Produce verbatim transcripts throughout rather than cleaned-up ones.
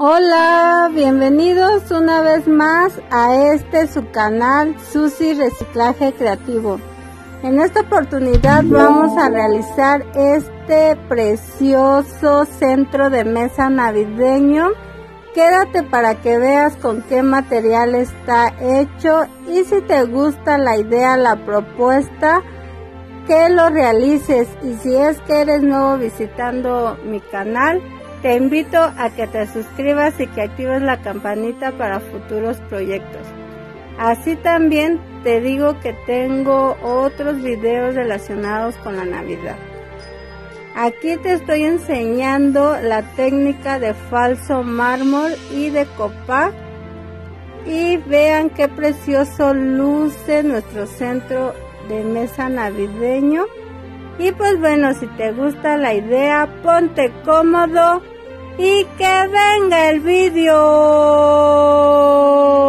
Hola, bienvenidos una vez más a este su canal Susi Reciclaje Creativo. En esta oportunidad vamos a realizar este precioso centro de mesa navideño. Quédate para que veas con qué material está hecho y si te gusta la idea, la propuesta, que lo realices. Y si es que eres nuevo visitando mi canal, te invito a que te suscribas y que actives la campanita para futuros proyectos. Así también te digo que tengo otros videos relacionados con la Navidad. Aquí te estoy enseñando la técnica de falso mármol y de copac. Y vean qué precioso luce nuestro centro de mesa navideño. Y pues bueno, si te gusta la idea, ponte cómodo y que venga el vídeo.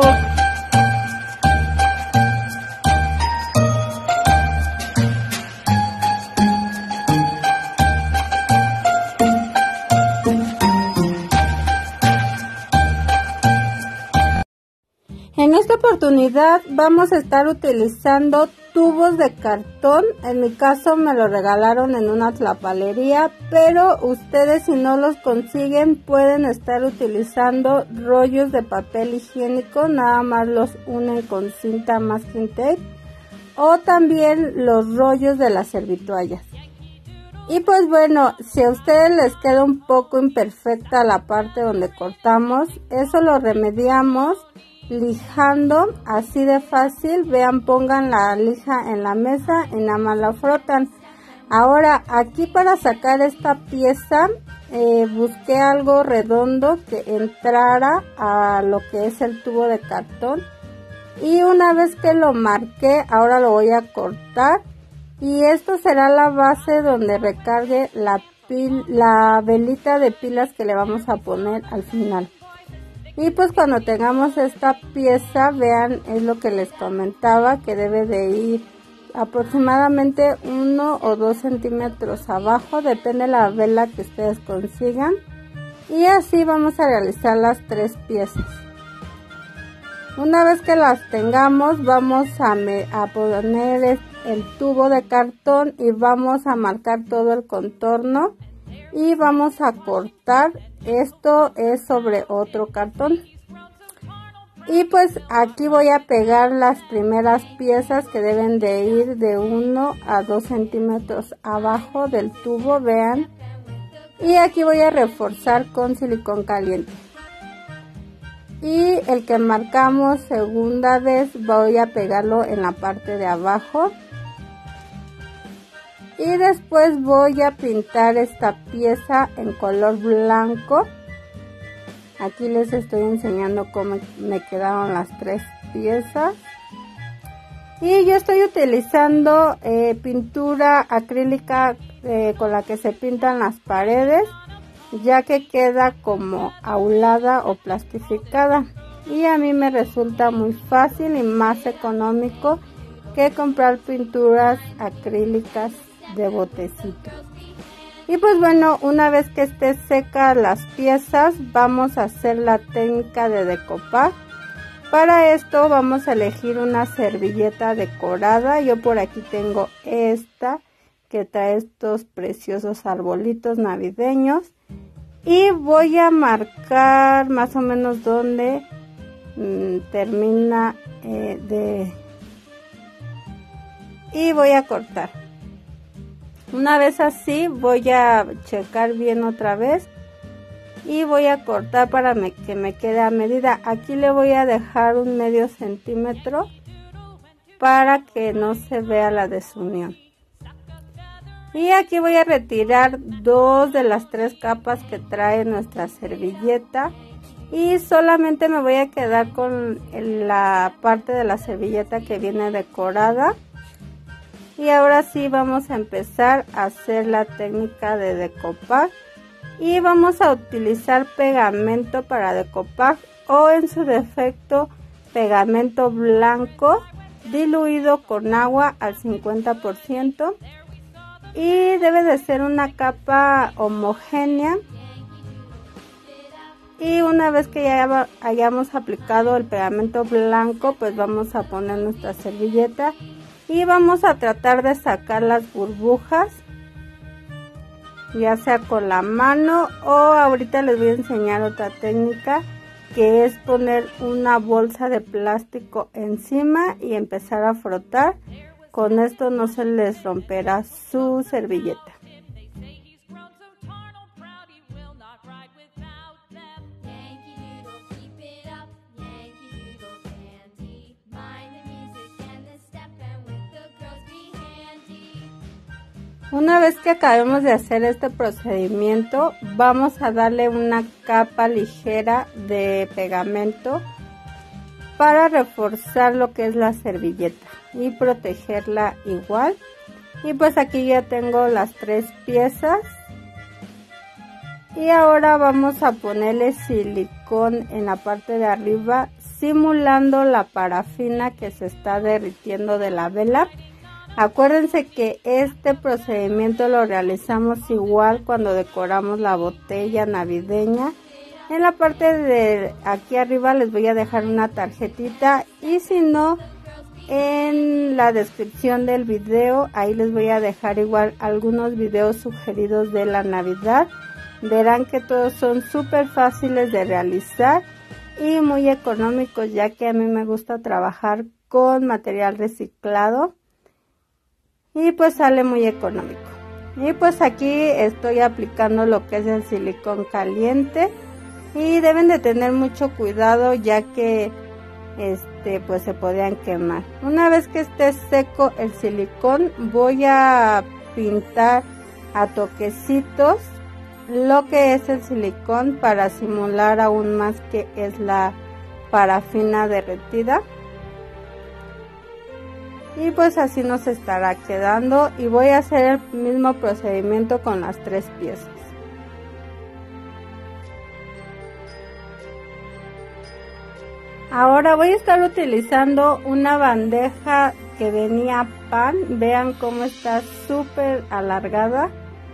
En esta oportunidad vamos a estar utilizando tubos de cartón. En mi caso me lo regalaron en una tlapalería, pero ustedes si no los consiguen pueden estar utilizando rollos de papel higiénico, nada más los unen con cinta masking tape, o también los rollos de las servitoallas. Y pues bueno, si a ustedes les queda un poco imperfecta la parte donde cortamos, eso lo remediamos lijando, así de fácil. Vean, pongan la lija en la mesa y nada más la frotan. Ahora aquí para sacar esta pieza eh, busqué algo redondo que entrara a lo que es el tubo de cartón, y una vez que lo marqué, ahora lo voy a cortar, y esto será la base donde recargue la, pil, la velita de pilas que le vamos a poner al final. Y pues cuando tengamos esta pieza, vean, es lo que les comentaba, que debe de ir aproximadamente uno o dos centímetros abajo, depende de la vela que ustedes consigan. Y así vamos a realizar las tres piezas. Una vez que las tengamos, vamos a, me, a poner el tubo de cartón y vamos a marcar todo el contorno. Y vamos a cortar. Esto es sobre otro cartón. Y pues aquí voy a pegar las primeras piezas que deben de ir de uno a dos centímetros abajo del tubo, vean. Y aquí voy a reforzar con silicón caliente. Y el que marcamos segunda vez voy a pegarlo en la parte de abajo. Y después voy a pintar esta pieza en color blanco. Aquí les estoy enseñando cómo me quedaron las tres piezas. Y yo estoy utilizando eh, pintura acrílica eh, con la que se pintan las paredes, ya que queda como aulada o plastificada. Y a mí me resulta muy fácil y más económico que comprar pinturas acrílicas de botecito. Y pues bueno, una vez que esté seca las piezas, vamos a hacer la técnica de decoupage. Para esto vamos a elegir una servilleta decorada. Yo por aquí tengo esta que trae estos preciosos arbolitos navideños, y voy a marcar más o menos donde mmm, termina eh, de y voy a cortar. Una vez así, voy a checar bien otra vez y voy a cortar para me, que me quede a medida. Aquí le voy a dejar un medio centímetro para que no se vea la desunión. Y aquí voy a retirar dos de las tres capas que trae nuestra servilleta, y solamente me voy a quedar con la parte de la servilleta que viene decorada. Y ahora sí vamos a empezar a hacer la técnica de decoupage, y vamos a utilizar pegamento para decoupage, o en su defecto pegamento blanco diluido con agua al cincuenta por ciento, y debe de ser una capa homogénea. Y una vez que ya hayamos aplicado el pegamento blanco, pues vamos a poner nuestra servilleta y vamos a tratar de sacar las burbujas, ya sea con la mano o ahorita les voy a enseñar otra técnica, que es poner una bolsa de plástico encima y empezar a frotar. Con esto no se les romperá su servilleta. Una vez que acabemos de hacer este procedimiento, vamos a darle una capa ligera de pegamento para reforzar lo que es la servilleta y protegerla igual. Y pues aquí ya tengo las tres piezas. Y ahora vamos a ponerle silicón en la parte de arriba, simulando la parafina que se está derritiendo de la vela. Acuérdense que este procedimiento lo realizamos igual cuando decoramos la botella navideña. En la parte de aquí arriba les voy a dejar una tarjetita, y si no, en la descripción del video ahí les voy a dejar igual algunos videos sugeridos de la Navidad. Verán que todos son súper fáciles de realizar y muy económicos, ya que a mí me gusta trabajar con material reciclado. Y pues sale muy económico. Y pues aquí estoy aplicando lo que es el silicón caliente. Y deben de tener mucho cuidado, ya que este pues se podrían quemar. Una vez que esté seco el silicón, voy a pintar a toquecitos lo que es el silicón para simular aún más que es la parafina derretida. Y pues así nos estará quedando, y voy a hacer el mismo procedimiento con las tres piezas. Ahora voy a estar utilizando una bandeja que venía pan. Vean cómo está súper alargada.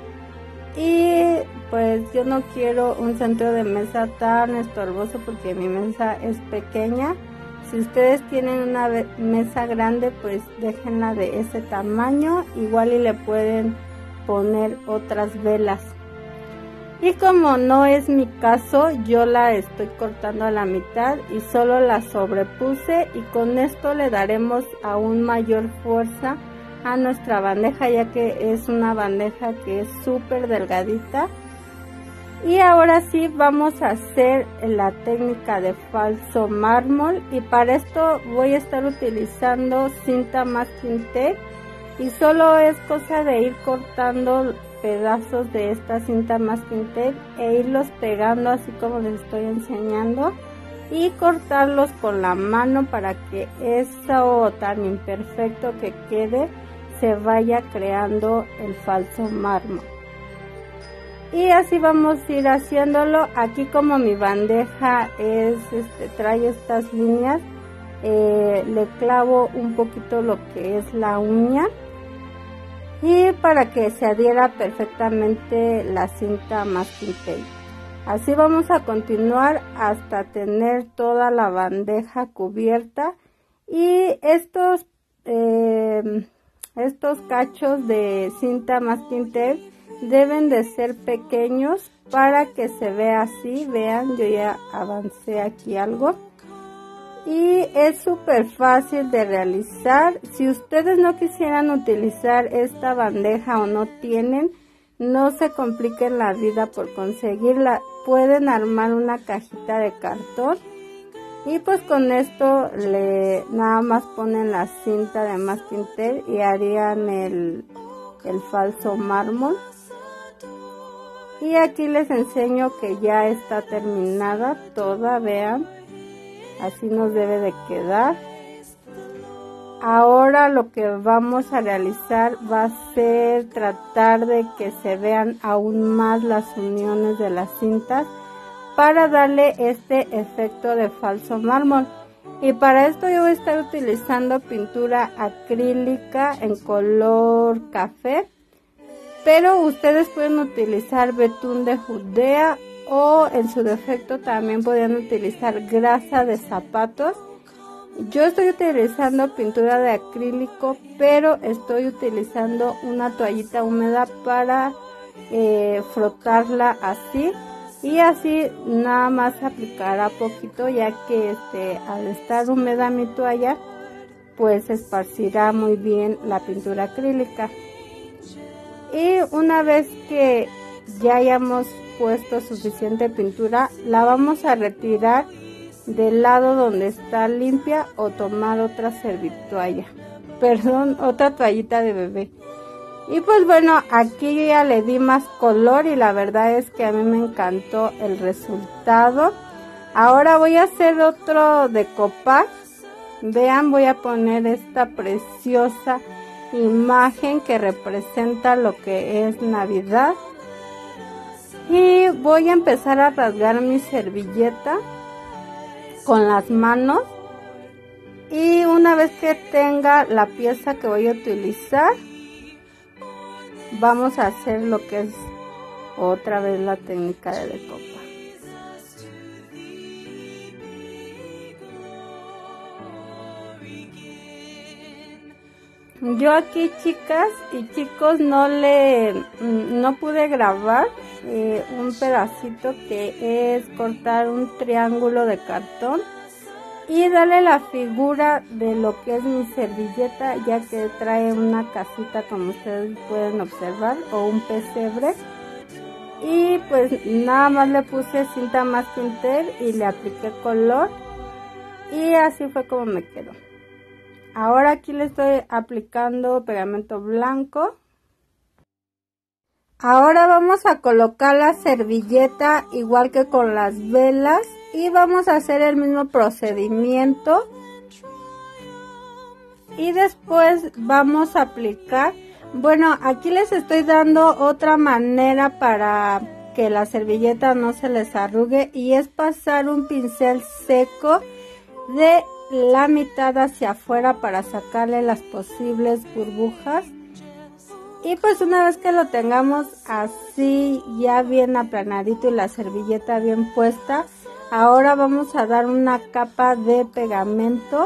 Y pues yo no quiero un centro de mesa tan estorboso porque mi mesa es pequeña. Si ustedes tienen una mesa grande, pues déjenla de ese tamaño, igual y le pueden poner otras velas. Y como no es mi caso, yo la estoy cortando a la mitad y solo la sobrepuse, y con esto le daremos aún mayor fuerza a nuestra bandeja, ya que es una bandeja que es súper delgadita. Y ahora sí vamos a hacer la técnica de falso mármol, y para esto voy a estar utilizando cinta masking tape, y solo es cosa de ir cortando pedazos de esta cinta masking tape e irlos pegando así como les estoy enseñando, y cortarlos con la mano para que eso tan imperfecto que quede se vaya creando el falso mármol. Y así vamos a ir haciéndolo. Aquí como mi bandeja es este trae estas líneas, eh, le clavo un poquito lo que es la uña, y para que se adhiera perfectamente la cinta masking tape. Así vamos a continuar hasta tener toda la bandeja cubierta. Y estos eh, estos cachos de cinta masking tape deben de ser pequeños para que se vea así. Vean, yo ya avancé aquí algo. Y es súper fácil de realizar. Si ustedes no quisieran utilizar esta bandeja o no tienen, no se compliquen la vida por conseguirla. Pueden armar una cajita de cartón, y pues con esto le nada más ponen la cinta de masking tape y harían el, el falso mármol. Y aquí les enseño que ya está terminada toda, vean, así nos debe de quedar. Ahora lo que vamos a realizar va a ser tratar de que se vean aún más las uniones de las cintas para darle este efecto de falso mármol. Y para esto yo voy a estar utilizando pintura acrílica en color café, pero ustedes pueden utilizar betún de Judea o en su defecto también podrían utilizar grasa de zapatos. Yo estoy utilizando pintura de acrílico, pero estoy utilizando una toallita húmeda para eh, frotarla así, y así nada más aplicará poquito, ya que este, al estar húmeda mi toalla pues esparcirá muy bien la pintura acrílica. Y una vez que ya hayamos puesto suficiente pintura, la vamos a retirar del lado donde está limpia o tomar otra servitoalla, perdón, otra toallita de bebé. Y pues bueno, aquí yo ya le di más color y la verdad es que a mí me encantó el resultado. Ahora voy a hacer otro decoupage. Vean, voy a poner esta preciosa imagen que representa lo que es Navidad. Y voy a empezar a rasgar mi servilleta con las manos, y una vez que tenga la pieza que voy a utilizar, vamos a hacer lo que es otra vez la técnica de decoupage. Yo aquí, chicas y chicos, no le no pude grabar eh, un pedacito que es cortar un triángulo de cartón y darle la figura de lo que es mi servilleta, ya que trae una casita, como ustedes pueden observar, o un pesebre. Y pues nada más le puse cinta masking tape y le apliqué color, y así fue como me quedó. Ahora aquí le estoy aplicando pegamento blanco. Ahora vamos a colocar la servilleta igual que con las velas y vamos a hacer el mismo procedimiento. Y después vamos a aplicar, bueno, aquí les estoy dando otra manera para que la servilleta no se les arrugue, y es pasar un pincel seco de la mitad hacia afuera para sacarle las posibles burbujas. Y pues una vez que lo tengamos así ya bien aplanadito y la servilleta bien puesta, ahora vamos a dar una capa de pegamento.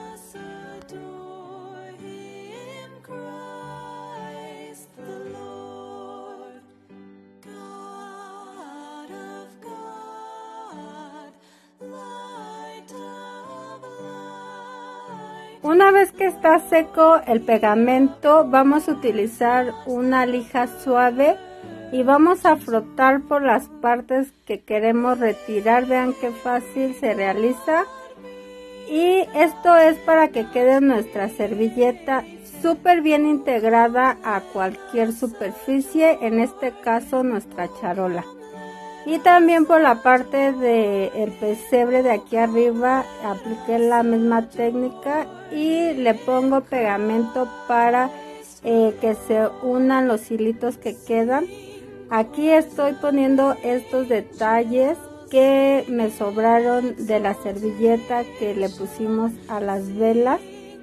Una vez que está seco el pegamento, vamos a utilizar una lija suave y vamos a frotar por las partes que queremos retirar. Vean qué fácil se realiza. Y esto es para que quede nuestra servilleta súper bien integrada a cualquier superficie, en este caso nuestra charola. Y también por la parte del pesebre de aquí arriba apliqué la misma técnica y le pongo pegamento para eh, que se unan los hilitos que quedan. Aquí estoy poniendo estos detalles que me sobraron de la servilleta que le pusimos a las velas.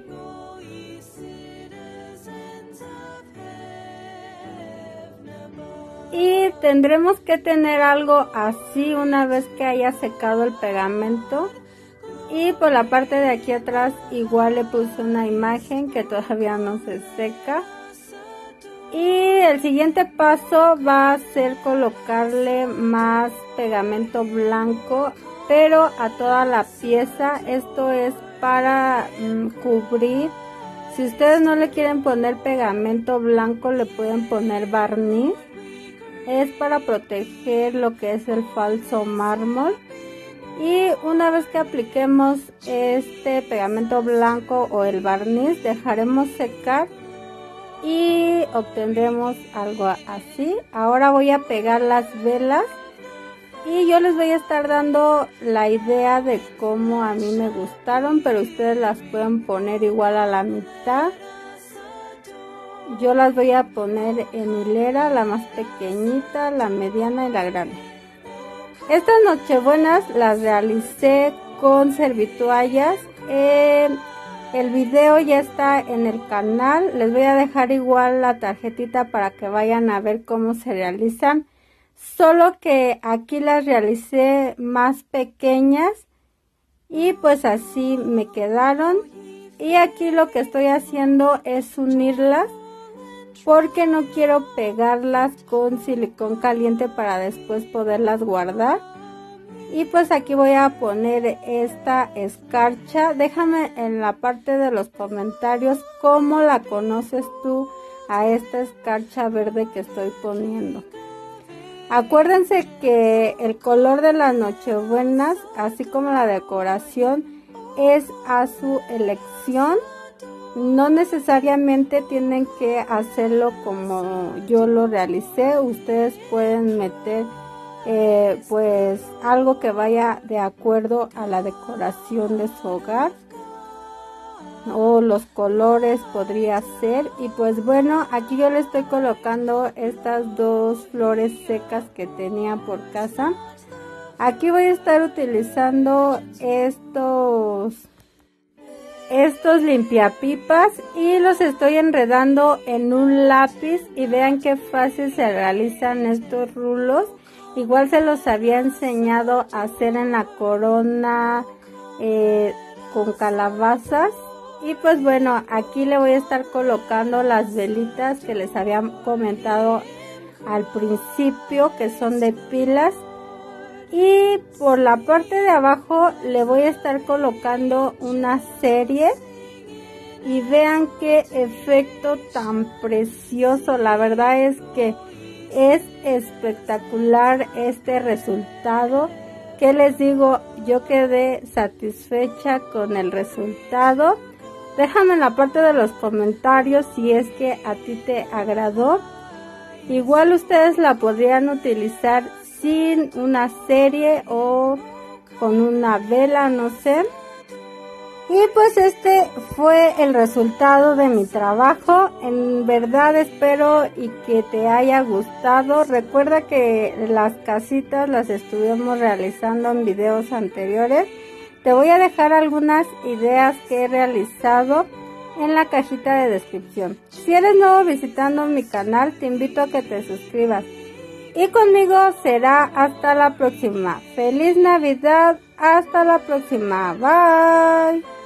Y tendremos que tener algo así una vez que haya secado el pegamento. Y por la parte de aquí atrás igual le puse una imagen que todavía no se seca. Y el siguiente paso va a ser colocarle más pegamento blanco, pero a toda la pieza. Esto es para mm, cubrir. Si ustedes no le quieren poner pegamento blanco, le pueden poner barniz. Es para proteger lo que es el falso mármol. Y una vez que apliquemos este pegamento blanco o el barniz, dejaremos secar y obtendremos algo así. Ahora voy a pegar las velas y yo les voy a estar dando la idea de cómo a mí me gustaron, pero ustedes las pueden poner igual a la mitad. Yo las voy a poner en hilera, la más pequeñita, la mediana y la grande. Estas nochebuenas las realicé con servitoallas. Eh, el video ya está en el canal. Les voy a dejar igual la tarjetita para que vayan a ver cómo se realizan. solo que aquí las realicé más pequeñas y pues así me quedaron. Y aquí lo que estoy haciendo es unirlas porque no quiero pegarlas con silicón caliente para después poderlas guardar. Y pues aquí voy a poner esta escarcha. Déjame en la parte de los comentarios cómo la conoces tú a esta escarcha verde que estoy poniendo. Acuérdense que el color de las nochebuenas, así como la decoración, es a su elección. No necesariamente tienen que hacerlo como yo lo realicé. Ustedes pueden meter eh, pues algo que vaya de acuerdo a la decoración de su hogar, o los colores podría ser. Y pues bueno, aquí yo le estoy colocando estas dos flores secas que tenía por casa. Aquí voy a estar utilizando estos estos limpiapipas y los estoy enredando en un lápiz, y vean qué fácil se realizan estos rulos. Igual se los había enseñado a hacer en la corona eh, con calabazas. Y pues bueno, aquí le voy a estar colocando las velitas que les había comentado al principio, que son de pilas. Y por la parte de abajo le voy a estar colocando una serie. Y vean qué efecto tan precioso. La verdad es que es espectacular este resultado. ¿Qué les digo? Yo quedé satisfecha con el resultado. Déjame en la parte de los comentarios si es que a ti te agradó. Igual ustedes la podrían utilizar sin una serie o con una vela, no sé. Y pues este fue el resultado de mi trabajo. En verdad espero y que te haya gustado. Recuerda que las casitas las estuvimos realizando en videos anteriores. Te voy a dejar algunas ideas que he realizado en la cajita de descripción. Si eres nuevo visitando mi canal, te invito a que te suscribas. Y conmigo será hasta la próxima. ¡Feliz Navidad! Hasta la próxima. Bye.